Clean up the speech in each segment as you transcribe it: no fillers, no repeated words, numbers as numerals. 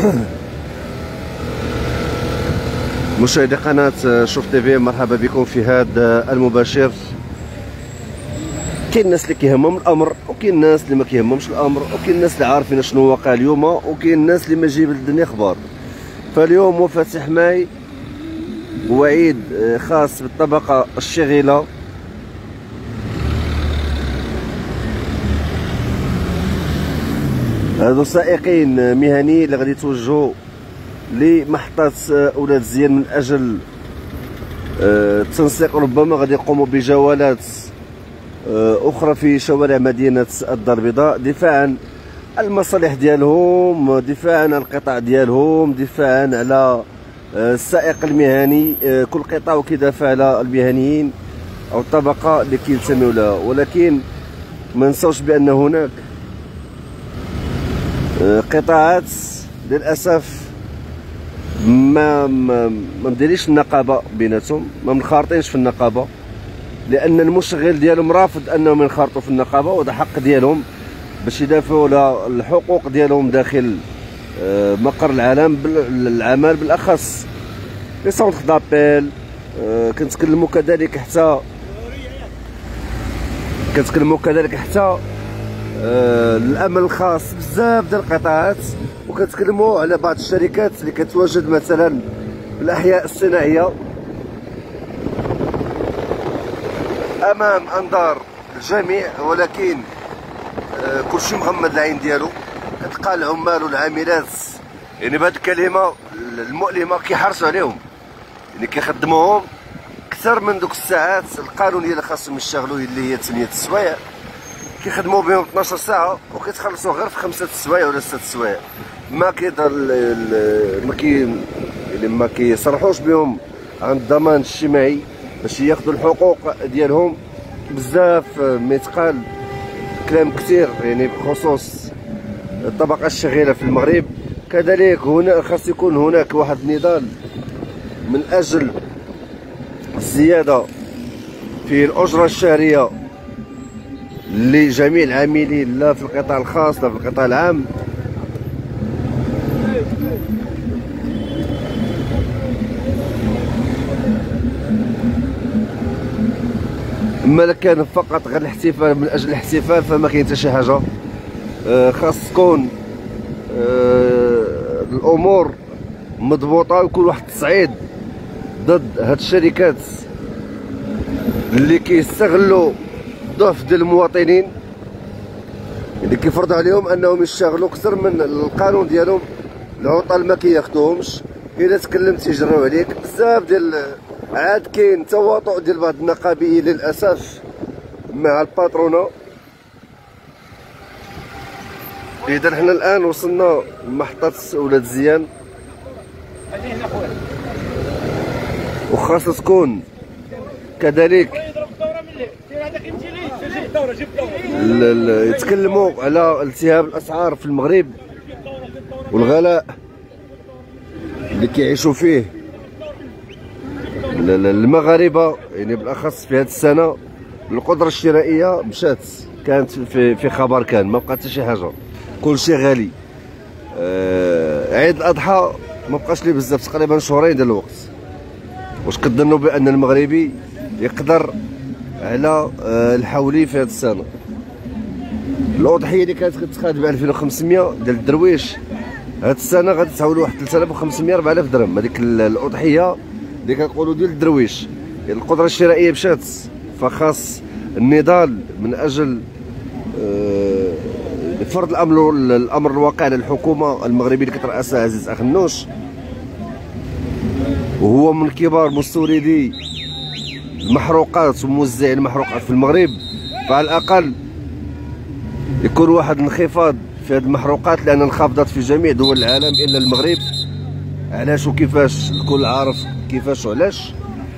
مشاهدي قناة شوف تيفي، مرحبا بكم في هذا المباشر. كاين الناس اللي كيهمهم الامر، وكاين الناس اللي ما كيهمهمش الامر، وكاين الناس اللي عارفين شنو واقع اليوم، وكاين الناس اللي ما جايب الدنيا اخبار. فاليوم مفاتيح ماي وعيد خاص بالطبقة الشاغلة. هادو سائقين مهنيين اللي غادي يتوجهوا لمحطة أولاد زين من أجل التنسيق. ربما غادي يقوموا بجولات أخرى في شوارع مدينة الدار البيضاء، دفاعا عن المصالح ديالهم، دفاعا عن القطاع ديالهم، دفاعا على السائق المهني. كل قطاع كيدافع على المهنيين أو الطبقة اللي كينتميو لها، ولكن ما نساوش بأن هناك قطاعات للأسف ما مديريش النقابه بيناتهم، ما منخرطينش في النقابه، لان المشغل ديالهم رافض انهم ينخرطوا في النقابه، وهذا حق ديالهم باش يدافعوا على الحقوق ديالهم داخل مقر العمل، بالاخص لي سونتر دابيل. كنتكلموا كذلك حتى الامن الخاص، بزاف ديال القطاعات. وكنتكلموا على بعض الشركات اللي كتواجد مثلا في الاحياء الصناعيه امام انظار الجميع، ولكن كلشي مغمض العين ديالو. كتلقى العمال والعاملات يعني بهذه الكلمه المؤلمه كيحرصوا عليهم، يعني كيخدموهم اكثر من دوك الساعات القانونيه اللي خاصهم يشتغلوا، اللي هي 8 السوايع. كيخدموا بهم 12 ساعه وكيتخلصوا غير في 5 السوايع ولا 6 السوايع. ما كيصرحوش بهم عن الضمان الاجتماعي باش ياخذوا الحقوق ديالهم. بزاف ما يتقال كلام كثير يعني بخصوص الطبقه الشاغله في المغرب. كذلك هنا خاص يكون هناك واحد النضال من اجل الزياده في الاجره الشهريه لجميع العاملين، لا في القطاع الخاص لا في القطاع العام. اما كان فقط غير الاحتفال من اجل الاحتفال فما كاين حتى شي حاجه. خاص تكون الامور مضبوطه، ويكون واحد التصعيد ضد هاد الشركات اللي كيستغلوا ضعف ديال المواطنين، اللي كيفرضوا عليهم انهم يشتغلوا اكثر من القانون ديالهم. العطل ما كياخذوهمش، الا تكلمت يجروا عليك. بزاف ديال عاد كاين تواطؤ ديال بعض النقابيين للاسف مع الباترونه. اذا حنا الان وصلنا لمحطه اولاد زيان، وخاص تكون كذلك يتكلموا على التهاب الاسعار في المغرب والغلاء اللي كيعيشوا فيه المغاربه، يعني بالاخص في هذه السنه. القدره الشرائيه مشات، كانت في خبر، كان ما بقى حتى شي حاجه، كلشي غالي. عيد الاضحى ما بقاش ليه بزاف، تقريبا شهرين ديال الوقت. واش كتظنوا بان المغربي يقدر على الحولي في هذه السنه؟ الاضحيه اللي كانت كتخاد ب 2500 ديال الدرويش، هذه السنه غادي تحولوا واحد 3500 4000 درهم. هذيك الاضحيه اللي كنقولوا ديال الدرويش، القدره الشرائيه مشات. فخاص النضال من اجل فرض الامر الواقع على الحكومه المغربيه اللي كترأسها عزيز اخنوش، وهو من كبار مستوردي المحروقات وموزعي المحروقات في المغرب. فعلى الاقل يكون واحد الانخفاض في هذه المحروقات، لان انخفضت في جميع دول العالم الا المغرب. علاش وكيفاش؟ الكل عارف كيفاش وعلاش.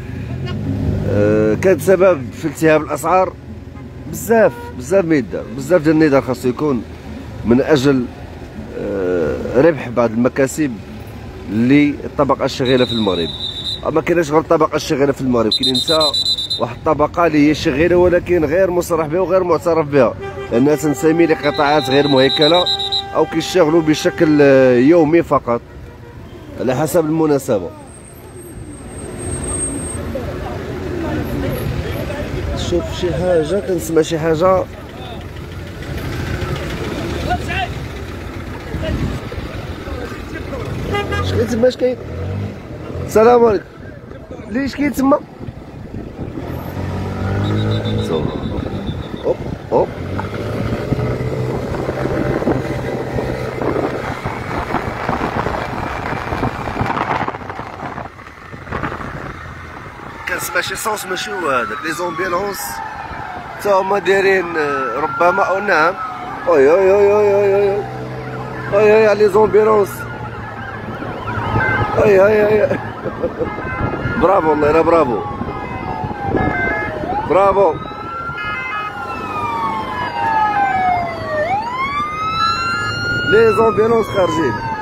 كان سبب في التهاب الاسعار. بزاف ما يدار، بزاف ديال النضال خاصو يكون من اجل ربح بعض المكاسب للطبقه الشاغله في المغرب. ما كايناش غير الطبقه الشاغله في المغرب، كاين حتى واحد الطبقه اللي هي شاغله ولكن غير مصرح بها وغير معترف بها، لانها تنتمي لقطاعات غير مهيكله او كيشتغلوا بشكل يومي فقط على حسب المناسبة. شوف شي حاجة، كنسمع شي حاجة. اش كاين تما؟ اش كاين؟ السلام عليكم. ليش كاين تما؟ اوب اوب. كنسمع شي صوت ماشي هو هذاك. لي زومبيلونس تا هما دايرين ربما او نعم. اوي اوي اوي اوي اوي اوي اوي اوي لي زومبيلونس. اوي اوي اوي برافو والله، لا برافو برافو. لي زومبيلونس خارجين.